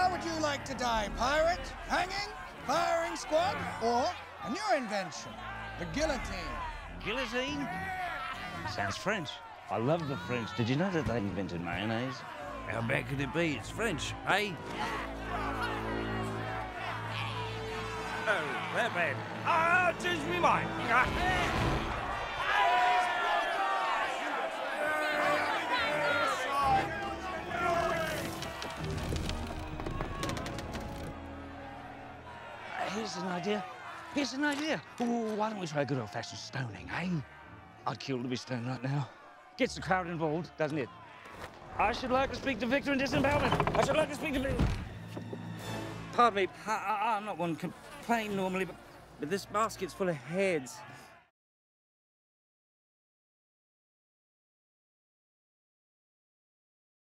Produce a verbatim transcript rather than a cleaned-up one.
How would you like to die? Pirate, hanging, firing squad, or a new invention, the guillotine? Guillotine? Sounds French. I love the French. Did you know that they invented mayonnaise? How bad could it be? It's French, eh? Oh, that bad. Ah, change me mind. Here's an idea. Here's an idea. Ooh, why don't we try a good old-fashioned stoning, eh? I'd kill to be stoned right now. Gets the crowd involved, doesn't it? I should like to speak to Victor in disembowelment. I should like to speak to Victor. Pardon me, I, I, I'm not one to complain normally, but, but this basket's full of heads.